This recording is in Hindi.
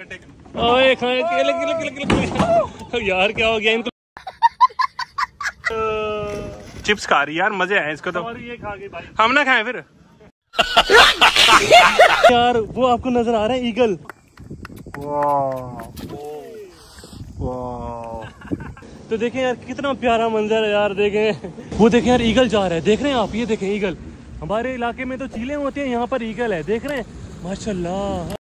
ओए यार क्या हो गया इनको। चिप्स खा रही यार, मजे आए इसको तो। ये खा गई भाई, हम ना खाएं फिर। यार वो आपको नजर आ रहा है ईगल। तो देखें यार कितना प्यारा मंजर है यार, देखें वो देखें यार ईगल जा रहा है, देख रहे हैं आप, ये देखें ईगल। हमारे इलाके में तो चीलें होती हैं, यहाँ पर ईगल है, देख रहे हैं माशाल्लाह।